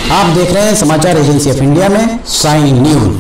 आप देख रहे हैं समाचार एजेंसी ऑफ इंडिया में साई न्यूज।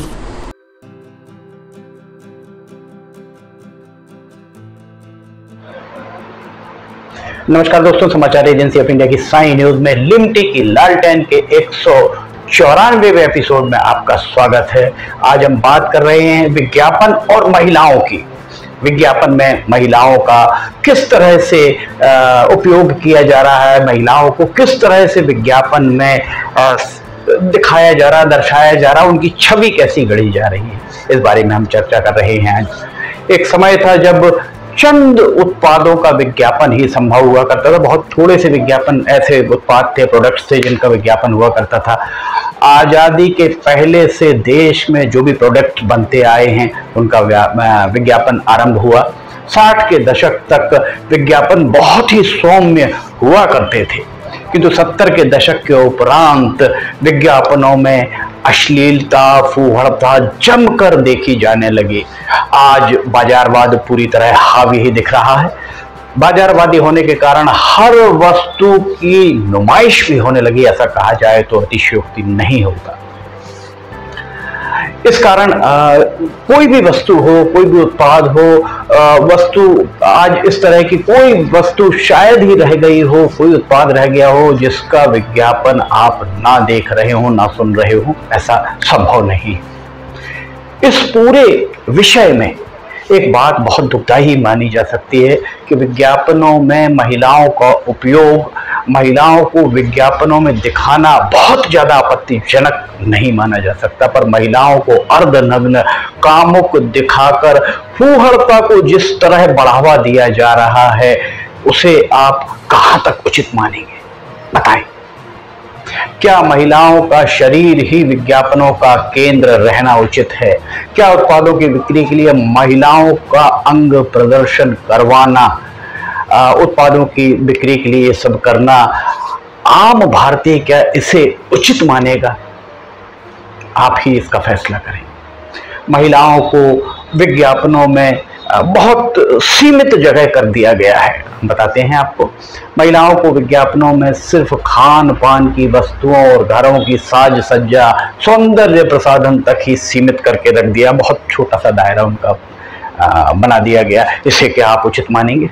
नमस्कार दोस्तों, समाचार एजेंसी ऑफ इंडिया की साई न्यूज में लिमटी की लालटेन के 194वें एपिसोड में आपका स्वागत है। आज हम बात कर रहे हैं विज्ञापन और महिलाओं की। विज्ञापन में महिलाओं का किस तरह से उपयोग किया जा रहा है, महिलाओं को किस तरह से विज्ञापन में दिखाया जा रहा, दर्शाया जा रहा, उनकी छवि कैसी गढ़ी जा रही है, इस बारे में हम चर्चा कर रहे हैं। एक समय था जब चंद उत्पादों का विज्ञापन ही संभव हुआ करता था। बहुत थोड़े से विज्ञापन ऐसे उत्पाद थे, प्रोडक्ट्स थे जिनका विज्ञापन हुआ करता था। आज़ादी के पहले से देश में जो भी प्रोडक्ट बनते आए हैं उनका विज्ञापन आरंभ हुआ। 60 के दशक तक विज्ञापन बहुत ही सौम्य हुआ करते थे, किंतु 70 के दशक के उपरांत विज्ञापनों में अश्लीलता, फूहड़ता जमकर देखी जाने लगी। आज बाजारवाद पूरी तरह हावी ही दिख रहा है। बाजारवादी होने के कारण हर वस्तु की नुमाइश भी होने लगी, ऐसा कहा जाए तो अतिशयोक्ति नहीं होगा। इस कारण कोई भी वस्तु हो, कोई भी उत्पाद हो, वस्तु आज इस तरह की कोई वस्तु शायद ही रह गई हो, कोई उत्पाद रह गया हो जिसका विज्ञापन आप ना देख रहे हो, ना सुन रहे हो, ऐसा संभव नहीं। इस पूरे विषय में एक बात बहुत दुखदाई मानी जा सकती है कि विज्ञापनों में महिलाओं का उपयोग, महिलाओं को विज्ञापनों में दिखाना बहुत ज्यादा आपत्तिजनक नहीं माना जा सकता, पर महिलाओं को अर्धनग्न कामुक दिखाकर फूहड़ता को जिस तरह बढ़ावा दिया जा रहा है, उसे आप कहां तक उचित मानेंगे, बताएं। क्या महिलाओं का शरीर ही विज्ञापनों का केंद्र रहना उचित है? क्या उत्पादों की बिक्री के लिए महिलाओं का अंग प्रदर्शन करवाना, उत्पादों की बिक्री के लिए ये सब करना, आम भारतीय क्या इसे उचित मानेगा? आप ही इसका फैसला करें। महिलाओं को विज्ञापनों में बहुत सीमित जगह कर दिया गया है। हम बताते हैं आपको, महिलाओं को विज्ञापनों में सिर्फ खान पान की वस्तुओं और घरों की साज सज्जा, सौंदर्य प्रसाधन तक ही सीमित करके रख दिया। बहुत छोटा सा दायरा उनका बना दिया गया। इसे क्या आप उचित मानेंगे?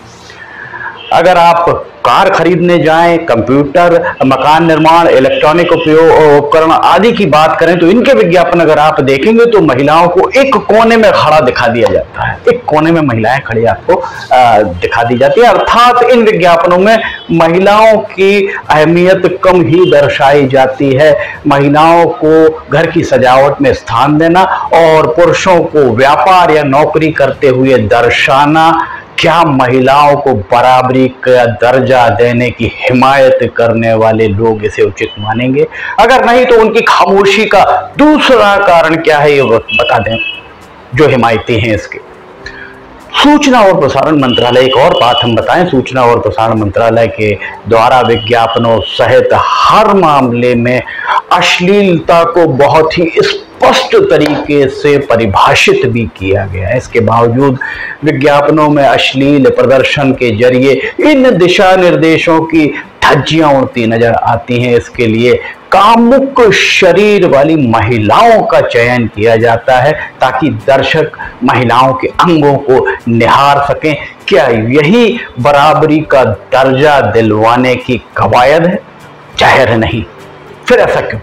अगर आप कार खरीदने जाएं, कंप्यूटर, मकान निर्माण, इलेक्ट्रॉनिक उपकरण आदि की बात करें तो इनके विज्ञापन अगर आप देखेंगे तो महिलाओं को एक कोने में खड़ा दिखा दिया जाता है। एक कोने में महिलाएं खड़ी आपको दिखा दी जाती है। अर्थात इन विज्ञापनों में महिलाओं की अहमियत कम ही दर्शाई जाती है। महिलाओं को घर की सजावट में स्थान देना और पुरुषों को व्यापार या नौकरी करते हुए दर्शाना, क्या महिलाओं को बराबरी का दर्जा देने की हिमायत करने वाले लोग इसे उचित मानेंगे? अगर नहीं तो उनकी खामोशी का दूसरा कारण क्या है, ये बता दें जो हिमायती हैं इसके। सूचना और प्रसारण मंत्रालय, एक और बात हम बताएं, सूचना और प्रसारण मंत्रालय के द्वारा विज्ञापनों सहित हर मामले में अश्लीलता को बहुत ही स्पष्ट तरीके से परिभाषित भी किया गया है। इसके बावजूद विज्ञापनों में अश्लील प्रदर्शन के जरिए इन दिशा निर्देशों की धज्जियां उड़ती नजर आती हैं। इसके लिए कामुक शरीर वाली महिलाओं का चयन किया जाता है ताकि दर्शक महिलाओं के अंगों को निहार सकें। क्या यही बराबरी का दर्जा दिलवाने की कवायद है? जाहिर नहीं। फिर ऐसा क्यों?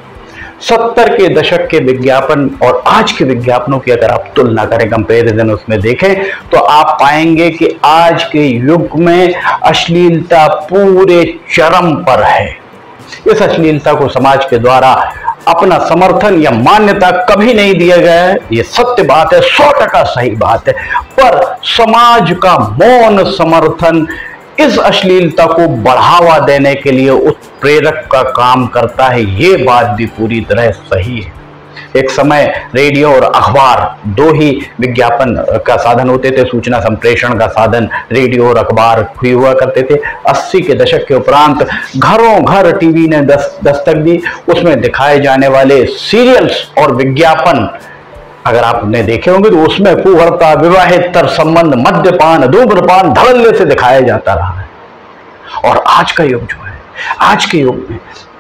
70 के दशक के विज्ञापन और आज के विज्ञापनों की अगर आप तुलना करें, कंपैरिजन उसमें देखें, तो आप पाएंगे कि आज के युग में अश्लीलता पूरे चरम पर है। इस अश्लीलता को समाज के द्वारा अपना समर्थन या मान्यता कभी नहीं दिया गया है। ये सत्य बात है, 100% सही बात है। पर समाज का मौन समर्थन इस अश्लीलता को बढ़ावा देने के लिए उत्प्रेरक का काम करता है। ये बात भी पूरी तरह सही है। एक समय रेडियो और अखबार दो ही विज्ञापन का साधन होते थे, सूचना संप्रेषण का साधन रेडियो और अखबार ही हुआ करते थे। 80 के दशक के उपरांत घरों घर टीवी ने दस्तक दी। उसमें दिखाए जाने वाले सीरियल्स और विज्ञापन अगर आपने देखे होंगे तो उसमें फूहड़ता, विवाहेतर संबंध, मद्यपान, धूम्रपान धड़ल्ले से दिखाया जाता रहा है। और आज का युग जो है, आज के युग में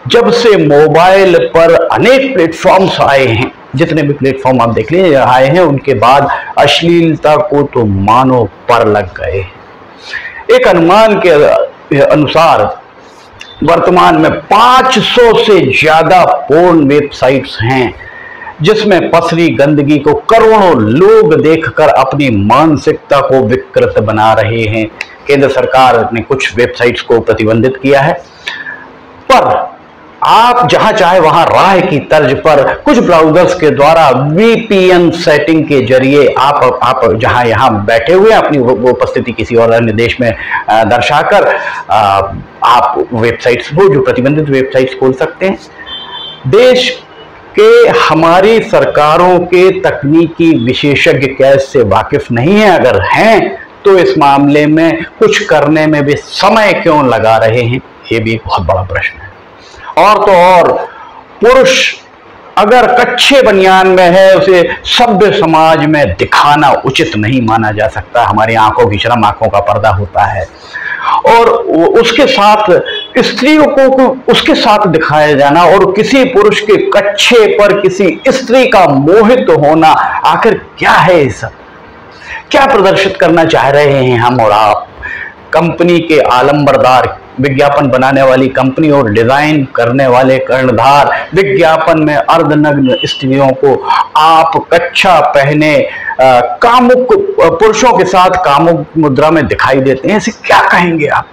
जब से मोबाइल पर अनेक प्लेटफॉर्म्स आए हैं, जितने भी प्लेटफॉर्म आप देख लीजिए आए हैं, उनके बाद अश्लीलता को तो मानो पर लग गए। एक अनुमान के अनुसार वर्तमान में 500 से ज्यादा पोर्न वेबसाइट्स हैं, जिसमें पसरी गंदगी को करोड़ों लोग देखकर अपनी मानसिकता को विकृत बना रहे हैं। केंद्र सरकार ने कुछ वेबसाइट्स को प्रतिबंधित किया है, पर आप जहां चाहे वहां राह की तर्ज पर कुछ ब्राउजर्स के द्वारा VPN सेटिंग के जरिए आप जहां यहां बैठे हुए हैं अपनी वो उपस्थिति किसी और अन्य देश में दर्शाकर आप वेबसाइट्स वो जो प्रतिबंधित वेबसाइट्स खोल सकते हैं। देश के हमारी सरकारों के तकनीकी विशेषज्ञ क्या इससे वाकिफ नहीं है? अगर हैं तो इस मामले में कुछ करने में भी समय क्यों लगा रहे हैं? ये भी एक बहुत बड़ा प्रश्न है। और तो और पुरुष अगर कच्चे बनियान में है, उसे सभ्य समाज में दिखाना उचित नहीं माना जा सकता। हमारी आंखों की शर्म, आंखों का पर्दा होता है, और उसके साथ स्त्रियों को उसके साथ दिखाया जाना और किसी पुरुष के कच्चे पर किसी स्त्री का मोहित होना, आखिर क्या है? ये सब क्या प्रदर्शित करना चाह रहे हैं हम और आप? कंपनी के आलंबरदार, विज्ञापन बनाने वाली कंपनी और डिजाइन करने वाले कर्णधार विज्ञापन में अर्धनग्न स्त्रियों को आप कच्छा पहने कामुक पुरुषों के साथ कामुक मुद्रा में दिखाई देते हैं। इसे क्या कहेंगे आप?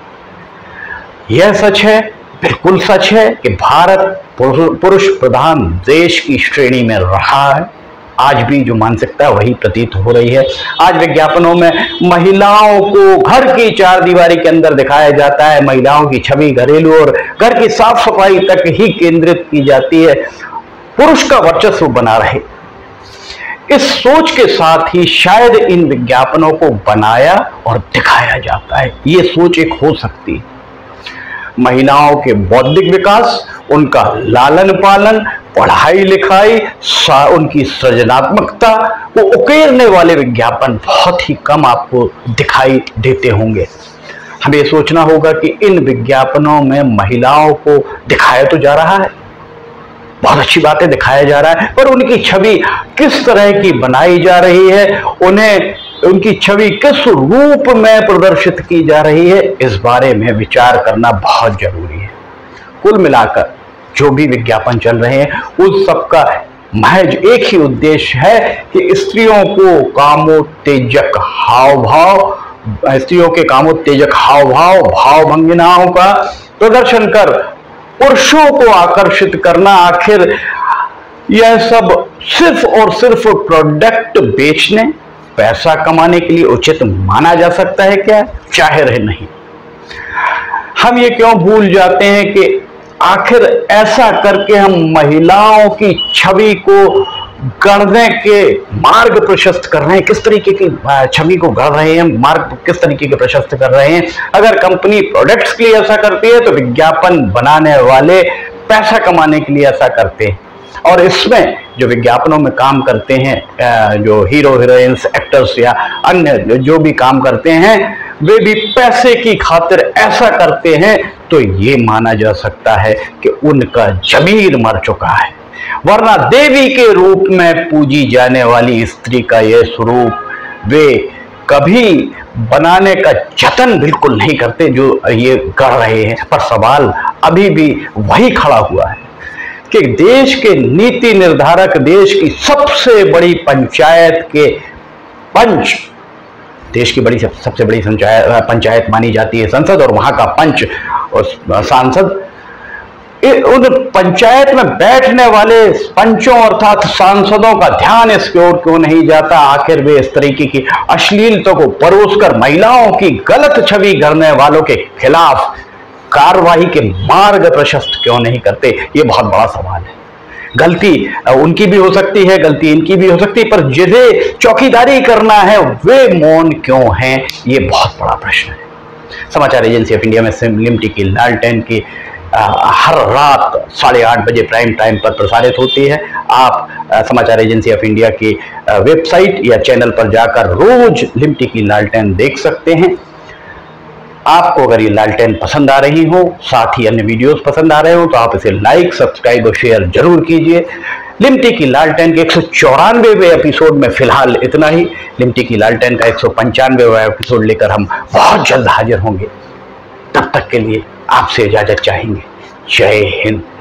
यह सच है, बिल्कुल सच है कि भारत पुरुष प्रधान देश की श्रेणी में रहा है। आज भी जो मानसिकता वही प्रतीत हो रही है। आज विज्ञापनों में महिलाओं को घर की चार दीवारी के अंदर दिखाया जाता है। महिलाओं की छवि घरेलू और घर की साफ सफाई तक ही केंद्रित की जाती है, पुरुष का वर्चस्व बना रहे। इस सोच के साथ ही शायद इन विज्ञापनों को बनाया और दिखाया जाता है। ये सोच एक हो सकती है। महिलाओं के बौद्धिक विकास, उनका लालन पालन, पढ़ाई लिखाई, उनकी सृजनात्मकता को उकेरने वाले विज्ञापन बहुत ही कम आपको दिखाई देते होंगे। हमें सोचना होगा कि इन विज्ञापनों में महिलाओं को दिखाया तो जा रहा है, बहुत अच्छी बातें दिखाया जा रहा है, पर उनकी छवि किस तरह की बनाई जा रही है, उन्हें उनकी छवि किस रूप में प्रदर्शित की जा रही है, इस बारे में विचार करना बहुत जरूरी है। कुल मिलाकर जो भी विज्ञापन चल रहे हैं उस सबका महज एक ही उद्देश्य है कि स्त्रियों को कामोत्तेजक हाव भाव, स्त्रियों के कामोत्तेजक हाव भाव, भाव भंगिनाओं का प्रदर्शन कर पुरुषों को आकर्षित करना। आखिर यह सब सिर्फ और सिर्फ प्रोडक्ट बेचने, पैसा कमाने के लिए उचित माना जा सकता है क्या? जाहिर है नहीं। हम ये क्यों भूल जाते हैं कि आखिर ऐसा करके हम महिलाओं की छवि को गढ़ने के मार्ग प्रशस्त कर रहे हैं। किस तरीके की छवि को गढ़ रहे हैं, मार्ग किस तरीके के प्रशस्त कर रहे हैं? अगर कंपनी प्रोडक्ट्स के लिए ऐसा करती है तो विज्ञापन बनाने वाले पैसा कमाने के लिए ऐसा करते हैं। और इसमें जो विज्ञापनों में काम करते हैं, जो हीरो हीरोइंस, एक्टर्स या अन्य जो भी काम करते हैं, वे भी पैसे की खातिर ऐसा करते हैं, तो ये माना जा सकता है कि उनका जमीर मर चुका है। वरना देवी के रूप में पूजी जाने वाली स्त्री का यह स्वरूप वे कभी बनाने का जतन बिल्कुल नहीं करते जो ये कर रहे हैं। पर सवाल अभी भी वही खड़ा हुआ है कि देश के नीति निर्धारक, देश की सबसे बड़ी पंचायत के पंच, देश की सबसे बड़ी पंचायत मानी जाती है संसद, और वहां का पंच और सांसद, उन पंचायत में बैठने वाले पंचों अर्थात सांसदों का ध्यान इसकी ओर क्यों नहीं जाता? आखिर वे इस तरीके की अश्लीलता को परोसकर महिलाओं की गलत छवि गढ़ने वालों के खिलाफ कार्रवाई के मार्ग प्रशस्त क्यों नहीं करते? ये बहुत बड़ा सवाल है। गलती उनकी भी हो सकती है, गलती इनकी भी हो सकती है, पर जिन्हें चौकीदारी करना है वे मौन क्यों हैं? ये बहुत बड़ा प्रश्न है। समाचार एजेंसी ऑफ इंडिया में लिमटी की लालटेन की हर रात 8:30 बजे प्राइम टाइम पर प्रसारित होती है। आप समाचार एजेंसी ऑफ इंडिया की वेबसाइट या चैनल पर जाकर रोज लिमटी की लालटेन देख सकते हैं। आपको अगर ये लालटेन पसंद आ रही हो, साथ ही अन्य वीडियोस पसंद आ रहे हो, तो आप इसे लाइक, सब्सक्राइब और शेयर जरूर कीजिए। लिमटी की लालटेन के 194वें एपिसोड में फिलहाल इतना ही। लिमटी की लालटेन का 195वां एपिसोड लेकर हम बहुत जल्द हाजिर होंगे। तब तक के लिए आपसे इजाजत चाहेंगे। जय हिंद।